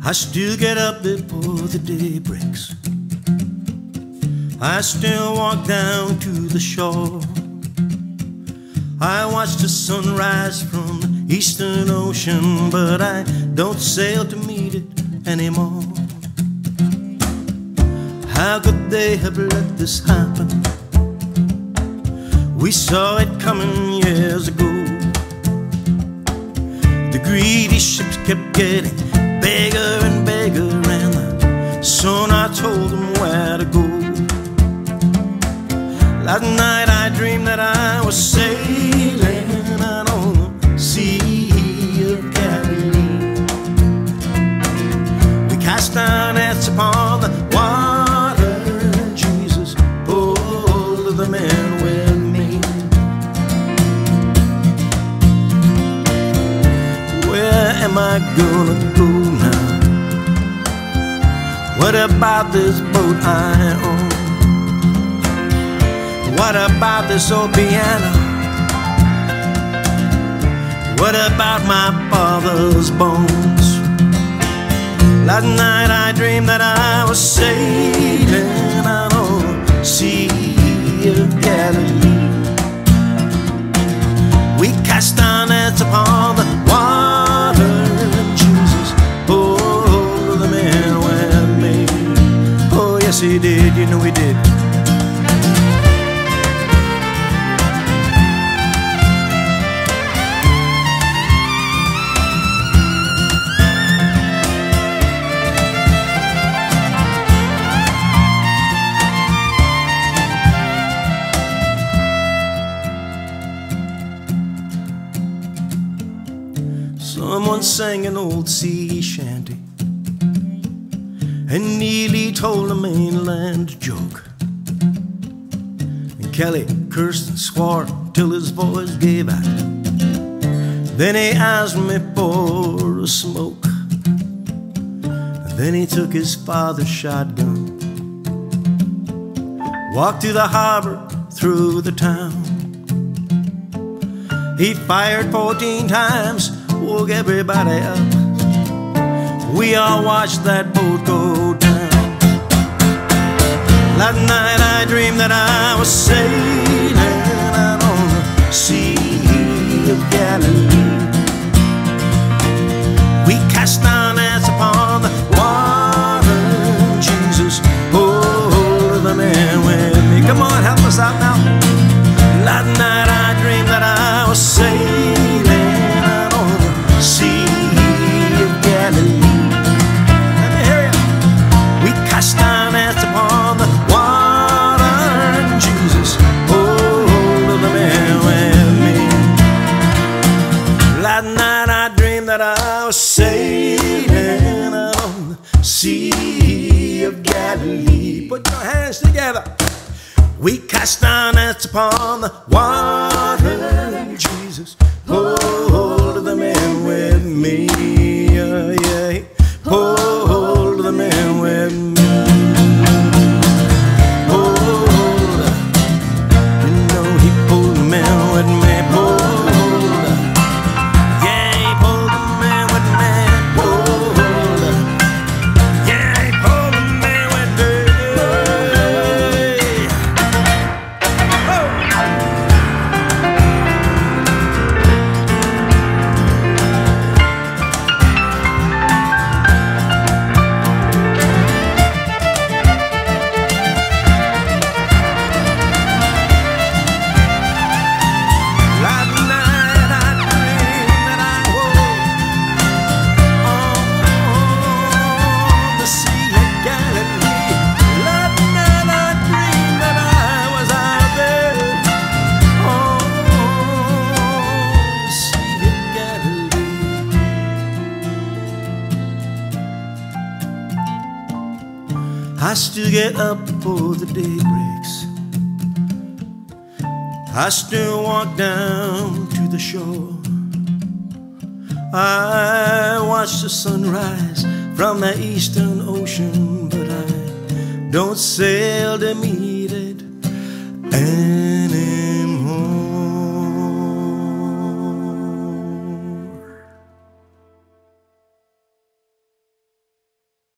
I still get up before the day breaks. I still walk down to the shore. I watch the sunrise from the Eastern Ocean, but I don't sail to meet it anymore. How could they have let this happen? We saw it coming years ago. The greedy ships kept getting bigger and bigger, and soon I told them where to go. Last night I dreamed that I was sailing out on the Sea of Galilee. We cast our nets upon the water, and Jesus pulled the men with me. Where am I gonna go now? What about this boat I own? What about this old piano? What about my father's bones? Last night I dreamed that I was sailing out on the Sea of Galilee. We cast our nets upon the water, and Jesus pulled them in with me. Oh yes he did, you know he did. Someone sang an old sea shanty and nearly told a mainland joke. And Kelly cursed and swore till his voice gave out. Then he asked me for a smoke. And then he took his father's shotgun, walked to the harbor, through the town. He fired 14 times, woke everybody up. We all watched that boat go down. Last night I dreamed that I was sailing out on the Sea of Galilee. We cast our nets upon the water, and Jesus pulled them in with me. Come on, help us out now. Last night I dreamed that I was sailing out on the Sea of Galilee. Let me hear ya. We cast our nets upon the water, and Jesus pulled them in with me. Last night I dreamed that I was sailing out on the Sea of Galilee. Put your hands together. We cast our nets upon the water, and Jesus pulled them in with me. Yeah, pulled them in with me. Pulled, you know he pulled them in with me. Pulled, yeah, he pulled them in with me. Pulled, yeah, he pulled them in with me. I still get up before the day breaks. I still walk down to the shore. I watch the sunrise from the Eastern Ocean, but I don't sail to meet it